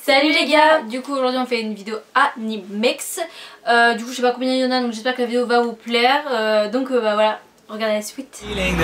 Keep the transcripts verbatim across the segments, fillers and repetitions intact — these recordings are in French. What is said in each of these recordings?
Salut les gars, du coup aujourd'hui on fait une vidéo Animex. euh, Du coup je sais pas combien il y en a, donc j'espère que la vidéo va vous plaire. euh, Donc euh, bah voilà, regardez la suite.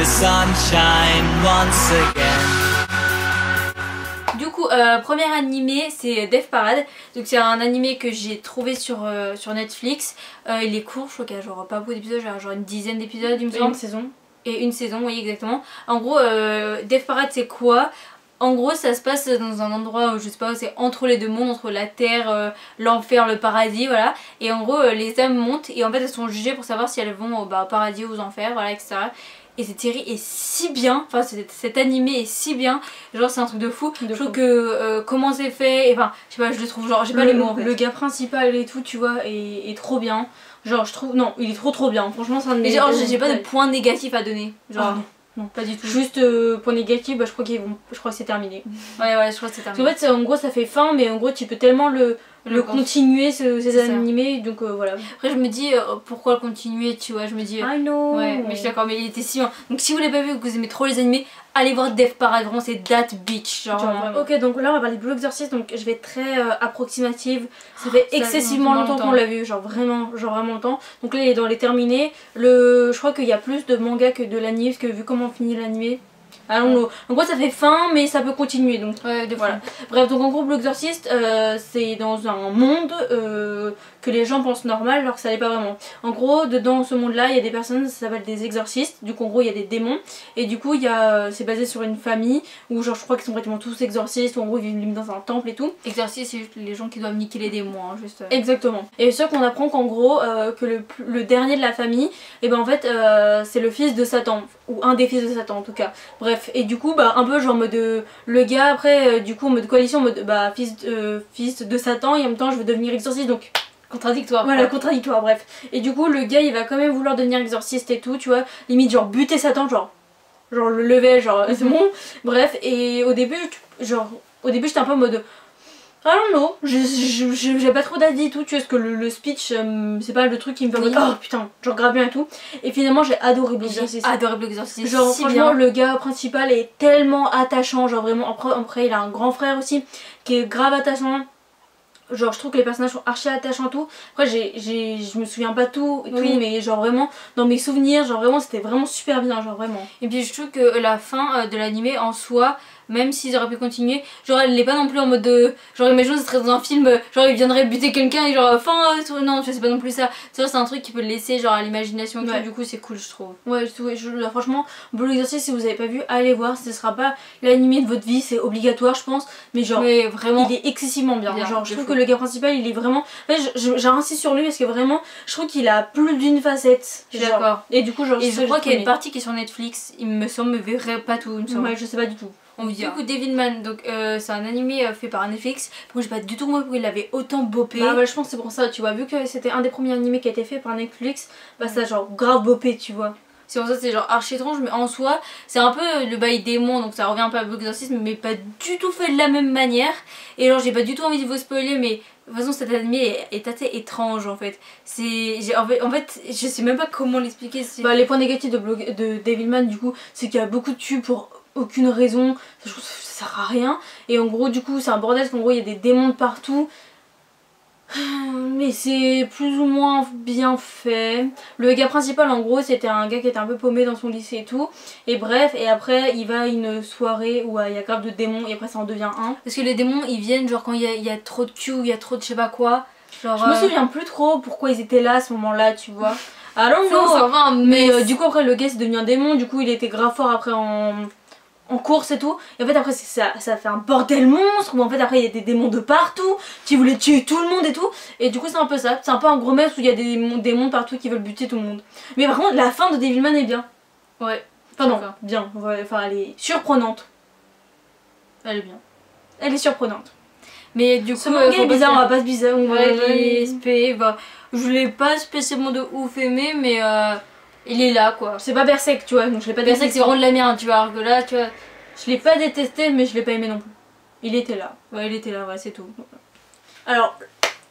Du coup euh, premier animé c'est Death Parade. Donc c'est un animé que j'ai trouvé sur, euh, sur Netflix. euh, Il est court, je crois qu'il y a genre pas beaucoup d'épisodes, genre une dizaine d'épisodes il me semble. Une saison. Et une saison, oui exactement. En gros euh, Death Parade c'est quoi? En gros ça se passe dans un endroit où je sais pas, c'est entre les deux mondes, entre la terre, euh, l'enfer, le paradis, voilà. Et en gros euh, les âmes montent et en fait elles sont jugées pour savoir si elles vont au bah, paradis ou aux enfers, voilà, et cetera. Et cette série est si bien, enfin cet, cet animé est si bien, genre c'est un truc de fou. De je trouve que euh, comment c'est fait, et enfin je sais pas, je le trouve genre, j'ai pas les mots en fait. Le gars principal et tout, tu vois, est, est trop bien. Genre je trouve, non, il est trop trop bien, franchement c'est un de mes... Et genre j'ai pas de points négatifs à donner, genre... Ah, non. Non, pas du tout. Juste euh, point négatif, bah, je crois qu'ils vont, je crois que c'est terminé. Ouais ouais, je crois que c'est terminé. En fait, en gros, ça fait fin, mais en gros, tu peux tellement le, le, le continuer ce, ces animés, donc euh, voilà. Après, je me dis euh, pourquoi le continuer, tu vois. Je me dis. I know. Ouais, mais je suis d'accord, mais il était si bien. Donc si vous l'avez pas vu, que vous aimez trop les animés, allez voir Death Parade, vraiment c'est that bitch. Genre, genre ok, donc là on va parler de Blue Exorcist, donc je vais être très euh, approximative. Ça fait oh, excessivement ça longtemps qu'on l'a vu, genre vraiment, genre vraiment longtemps. Donc là il est dans les terminés. Le... Je crois qu'il y a plus de manga que de l'anime, parce que vu comment on finit l'anime. Allons ouais. En gros ça fait fin mais ça peut continuer donc ouais, voilà. Bref, donc en gros Blue Exorcist euh, c'est dans un monde euh, que les gens pensent normal alors que ça l'est pas vraiment. En gros dedans ce monde là il y a des personnes, ça s'appelle des exorcistes, du coup en gros il y a des démons et du coup il y a c'est basé sur une famille où genre je crois qu'ils sont pratiquement tous exorcistes, où en gros ils vivent dans un temple et tout. Exorcistes c'est juste les gens qui doivent niquer les démons hein, juste. Euh... Exactement. Et ce qu'on apprend qu'en gros euh, que le, le dernier de la famille et ben en fait euh, c'est le fils de Satan ou un des fils de Satan en tout cas. Bref, et du coup bah un peu genre mode euh, le gars après euh, du coup en mode coalition, en mode bah fils, euh, fils de Satan et en même temps je veux devenir exorciste donc contradictoire. Voilà, quoi. contradictoire, bref. Et du coup le gars il va quand même vouloir devenir exorciste et tout, tu vois, limite genre buter Satan, genre genre le level, genre c'est bon. Bref, et au début genre au début j'étais un peu en mode ah non non, j'ai pas trop d'avis et tout, tu vois, parce que le, le speech, euh, c'est pas le truc qui me fait oui. Oh putain, genre grave bien et tout. Et finalement j'ai adoré Blue Exorcist. Adoré Blue Exorcist. Genre si franchement bien. Le gars principal est tellement attachant, genre vraiment, après, après il a un grand frère aussi qui est grave attachant. Genre je trouve que les personnages sont archi attachants tout. Après j'ai, j'ai, je me souviens pas tout, et oui. tout mais genre vraiment dans mes souvenirs, genre vraiment c'était vraiment super bien, genre vraiment. Et puis je trouve que la fin de l'animé en soi, même s'ils auraient pu continuer, genre elle n'est pas non plus en mode de... Genre imagine ça serait dans un film, genre il viendrait buter quelqu'un et genre fin... Euh, non tu vois c'est pas non plus ça. C'est un truc qui peut le laisser genre à l'imagination ouais. Du coup c'est cool je trouve. Ouais je, je, là, franchement Blue Exorcist si vous avez pas vu allez voir, ce sera pas l'animé de votre vie, c'est obligatoire je pense. Mais genre mais vraiment il est excessivement bien, bien genre je trouve fou. Que le gars principal il est vraiment... En fait j'ai insisté sur lui parce que vraiment je trouve qu'il a plus d'une facette. Je suis d'accord. Et du coup genre... Et je crois qu'il y a une partie qui est sur Netflix, il me semble, me verrait pas tout il me semble. Ouais je sais pas du tout. On du coup Devilman, donc euh, c'est un animé euh, fait par Netflix. Moi j'ai pas du tout compris pourquoi il l'avait autant bopé. Bah ouais je pense que c'est pour ça tu vois, vu que c'était un des premiers animés qui a été fait par Netflix, bah ça genre grave bopé tu vois. C'est pour ça que c'est genre archi étrange mais en soi c'est un peu le bail démon donc ça revient un peu à Blue Exorcist mais pas du tout fait de la même manière. Et genre j'ai pas du tout envie de vous spoiler mais de toute façon cet animé est, est assez étrange en fait. C'est en fait, en fait je sais même pas comment l'expliquer. Bah les points négatifs de, de Devilman du coup c'est qu'il y a beaucoup de tubes pour aucune raison, je trouve que ça sert à rien. Et en gros du coup c'est un bordel parce qu'en gros il y a des démons de partout. Mais c'est plus ou moins bien fait. Le gars principal en gros c'était un gars qui était un peu paumé dans son lycée et tout. Et bref, et après il va à une soirée où il y a grave de démons et après ça en devient un. Parce que les démons ils viennent genre quand il y a, il y a trop de Q, il y a trop de je sais pas quoi. Genre, je me souviens plus trop pourquoi ils étaient là à ce moment là tu vois. Alors non, ça va, mais, mais euh, du coup après le gars c'est devenu un démon, du coup il était grave fort après en... en course et tout, et en fait après ça, ça fait un bordel monstre où en fait après il y a des démons de partout qui voulaient tuer tout le monde et tout, et du coup c'est un peu ça, c'est un peu un gros mess où il y a des démons partout qui veulent buter tout le monde. Mais par contre la fin de Devilman est bien. Ouais. Enfin non, bien, ouais, enfin elle est surprenante. Elle est bien. Elle est surprenante. Mais du coup, ce manga est bizarre, on va pas se bizarre, on va ouais, les bah, je l'ai pas spécialement de ouf aimé mais euh, il est là quoi. C'est pas Berserk tu vois, donc je l'ai pas détesté. Berserk c'est vraiment de la merde tu vois, alors que là tu vois. Je l'ai pas détesté mais je l'ai pas aimé non plus. Il était là. Ouais il était là, ouais c'est tout. Alors,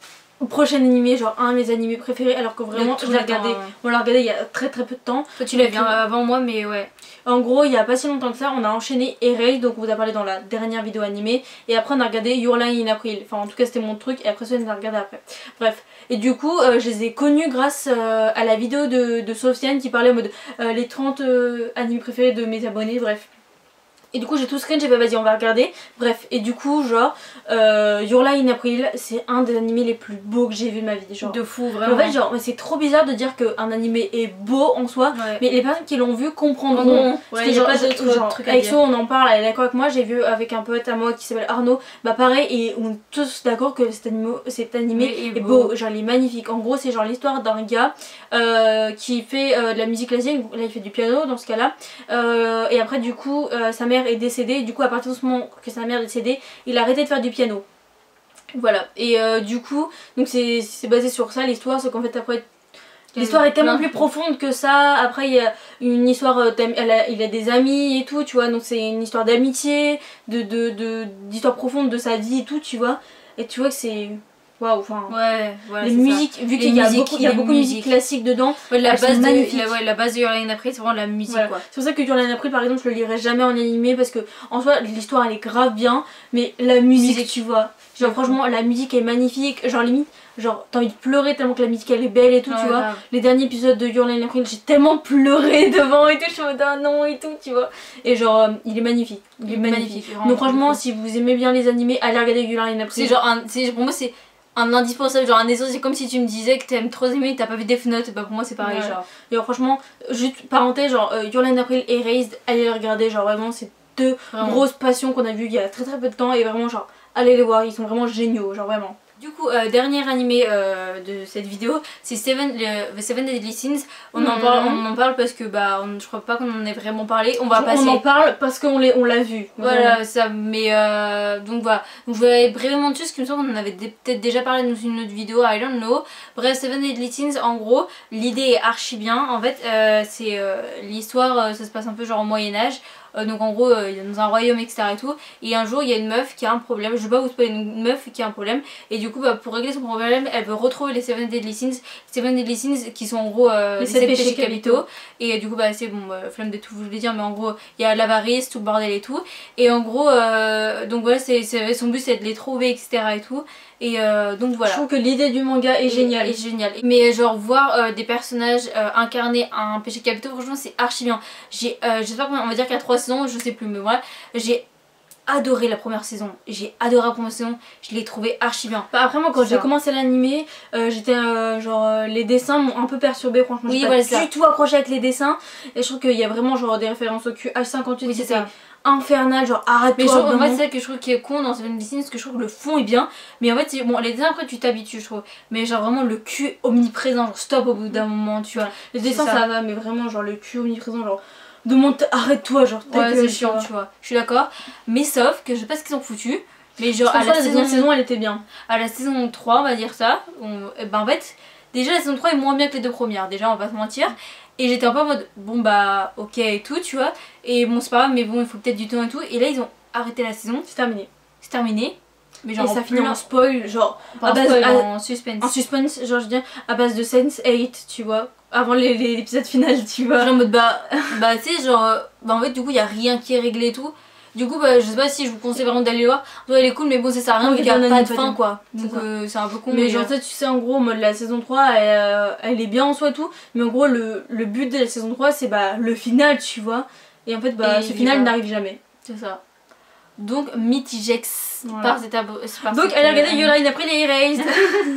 prochain animé, genre un de mes animés préférés, alors que vraiment je l'ai regardé, temps, ouais. on l'a regardé il y a très très peu de temps. Toi tu l'as vu avant moi, mais ouais. En gros, il y a pas si longtemps que ça, on a enchaîné Erased, donc on vous a parlé dans la dernière vidéo animée, et après on a regardé Your Lie in April. Enfin, en tout cas, c'était mon truc, et après ça, on a regardé après. Bref, et du coup, euh, je les ai connus grâce euh, à la vidéo de, de Sofiane qui parlait en mode euh, les trente euh, animés préférés de mes abonnés, bref. Et du coup j'ai tout screen, j'ai fait vas-y on va regarder. Bref, et du coup genre euh, Your Lie in April, c'est un des animés les plus beaux que j'ai vu de ma vie, genre. De fou, vraiment. En fait genre c'est trop bizarre de dire qu'un animé est beau en soi, ouais. mais les personnes qui l'ont vu comprendront. Ouais, y a pas d'autres genre, trucs à avec dire. ça on en parle, elle est d'accord avec moi, j'ai vu avec un pote à moi qui s'appelle Arnaud, bah pareil, et on est tous d'accord que cet animé, cet animé est, est beau. beau, genre il est magnifique. En gros c'est genre l'histoire d'un gars euh, qui fait euh, de la musique classique, là il fait du piano dans ce cas là, euh, et après du coup euh, sa mère est décédée, et du coup à partir de ce moment que sa mère est décédée, il a arrêté de faire du piano. Voilà, et euh, du coup, donc c'est basé sur ça l'histoire, c'est qu'en fait après l'histoire est tellement plus profonde que ça. Après il y a une histoire, elle a, il a des amis et tout, tu vois, donc c'est une histoire d'amitié, de de, de, d'histoire profonde de sa vie et tout, tu vois, et tu vois que c'est... Waouh, enfin, ouais, voilà, les musiques, ça. Vu qu'il y a beaucoup, il y a beaucoup de musique classique dedans, ouais, la, base de, la, ouais, la base de Your Lie in April, c'est vraiment la musique, voilà. quoi. C'est pour ça que Your Lie in April, par exemple, je le lirai jamais en animé parce que en soi, l'histoire elle est grave bien, mais la musique, musique. tu vois, genre ouais. franchement, la musique est magnifique, genre limite, genre t'as envie de pleurer tellement que la musique elle est belle et tout, ouais, tu vois. Grave. Les derniers épisodes de Your Lie in April, j'ai tellement pleuré devant et tout, je suis en mode ah non et tout, tu vois. Et genre, euh, il est magnifique, il, il est magnifique. magnifique. Donc franchement, si vous aimez bien les animés, allez regarder Your Lie in April. C'est genre, un, pour moi, c'est un indispensable, genre un essentiel. C'est comme si tu me disais que t'aimes trop aimer et que t'as pas vu Death Note, bah pour moi c'est pareil, ouais. genre. Et alors, franchement, juste parenthèse, genre euh, Your Lie in April et Erased, allez les regarder, genre vraiment c'est deux vraiment. grosses passions qu'on a vues il y a très très peu de temps, et vraiment genre allez les voir, ils sont vraiment géniaux, genre vraiment. Du coup, euh, dernier animé euh, de cette vidéo, c'est Seven, le, The Seven Deadly Sins. On, mmh. en parle, on en parle parce que bah, on, je crois pas qu'on en ait vraiment parlé. On va on passer. On en parle parce qu'on l'a vu. Voilà, vraiment. ça. Mais euh, donc voilà. Donc, je vais brièvement dessus, parce qu'il me semble qu'on en avait peut-être déjà parlé dans une autre vidéo. I don't know. Bref, Seven Deadly Sins, en gros, l'idée est archi bien. En fait, euh, c'est euh, l'histoire, euh, ça se passe un peu genre au Moyen-Âge. Euh, donc en gros euh, il est dans un royaume etc et tout, et un jour il y a une meuf qui a un problème, je vais pas vous spoiler, une meuf qui a un problème, et du coup bah, pour régler son problème elle veut retrouver les Seven Deadly Sins, Seven Deadly Sins qui sont en gros euh, les sept péchés capitaux, et euh, du coup bah c'est bon, euh, flamme de tout je voulais dire, mais en gros il y a l'avarice, tout le bordel et tout, et en gros euh, donc voilà, c'est son but c'est de les trouver etc et tout. Et euh, donc voilà. Je trouve que l'idée du manga est, est géniale. Est géniale. Mais genre voir euh, des personnages euh, incarner un péché capitaux, franchement c'est archi bien. J'ai, euh, j'espère qu'on va dire qu'il y a trois saisons, je sais plus, mais voilà. J'ai adoré la première saison. J'ai adoré la première saison. Je l'ai trouvé archi bien. Bah après moi quand j'ai commencé l'animé, euh, j'étais euh, genre euh, les dessins m'ont un peu perturbé franchement. Oui, j'ai voilà, pas du tout accroché avec les dessins. Et je trouve qu'il y a vraiment genre des références au Q H cinquante-huit. Oui, c'est ça. Infernal, genre arrête-toi. Mais je trouve, en fait c'est ça que je trouve qui est con dans Seven Deadly Sins, parce que je trouve que le fond est bien, mais en fait bon les dessins après tu t'habitues je trouve, mais genre vraiment le cul omniprésent, genre stop au bout d'un moment tu vois. Les dessins ça. ça va, mais vraiment genre le cul omniprésent, genre demande arrête-toi, genre ouais, c'est chiant tu vois, je suis d'accord, mais sauf que je sais pas ce qu'ils ont foutu, mais genre à la, la saison... saison elle était bien. À la saison trois on va dire ça, on... et ben en fait déjà la saison trois est moins bien que les deux premières, déjà on va pas se mentir. Et j'étais un peu en mode bon bah ok et tout tu vois, et bon c'est pas grave mais bon il faut peut-être du temps et tout, et là ils ont arrêté la saison, c'est terminé, c'est terminé, mais genre et ça finit en spoil, genre à base spoil, à, en suspense, en suspense genre je veux dire à base de sense eight tu vois, avant l'épisode final tu vois, genre en mode bah bah tu sais genre bah en fait du coup il y a rien qui est réglé et tout. Du coup bah je sais pas si je vous conseille vraiment d'aller le voir, toi elle est cool mais bon ça sert à rien vu qu'il n'y a pas de fin quoi, donc c'est euh, un peu con. Mais, mais genre ça tu sais en gros mode la saison trois elle, euh, elle est bien en soi tout, mais en gros le, le but de la saison trois c'est bah le final tu vois, et en fait bah et ce final n'arrive jamais. C'est ça. Donc Mitigex voilà. Par étapes. Donc elle a regardé Your Lie in April et Erased.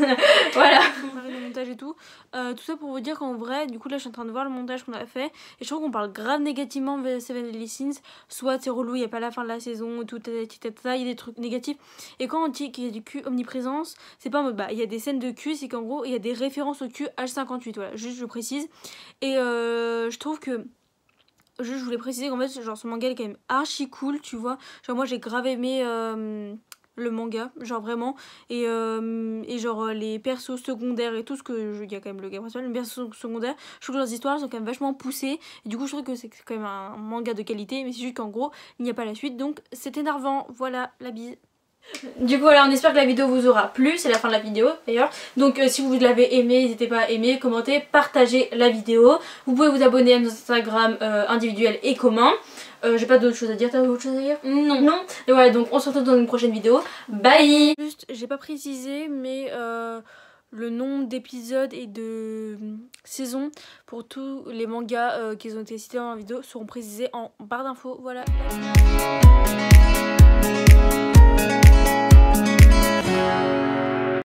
Voilà. Le montage et tout. Euh, tout ça pour vous dire qu'en vrai, du coup là je suis en train de voir le montage qu'on a fait, et je trouve qu'on parle grave négativement de Seven Deadly Sins. Soit c'est relou, il n'y a pas la fin de la saison, tout il y a des trucs négatifs. Et quand on dit qu'il y a du cul omniprésence, c'est pas en mode bah il y a des scènes de cul, c'est qu'en gros il y a des références au cul H cinquante-huit. Voilà, juste je précise. Et euh, je trouve que juste je voulais préciser qu'en fait genre ce manga est quand même archi cool tu vois, genre moi j'ai grave aimé euh, le manga genre vraiment, et, euh, et genre les persos secondaires et tout ce que il y a quand même le gars principal, les persos secondaires je trouve que leurs histoires sont quand même vachement poussées, et du coup je trouve que c'est quand même un manga de qualité, mais c'est juste qu'en gros il n'y a pas la suite, donc c'est énervant. Voilà, la bise. Du coup voilà, on espère que la vidéo vous aura plu, c'est la fin de la vidéo d'ailleurs. Donc euh, si vous l'avez aimé, n'hésitez pas à aimer, commenter, partager la vidéo. Vous pouvez vous abonner à nos Instagram euh, individuels et communs. Euh, J'ai pas d'autre chose à dire, t'as autre chose à dire? Non. Non. Et voilà, donc on se retrouve dans une prochaine vidéo. Bye. Juste, j'ai pas précisé, mais euh, le nombre d'épisodes et de saisons pour tous les mangas euh, qui ont été cités dans la vidéo seront précisés en barre d'infos. Voilà.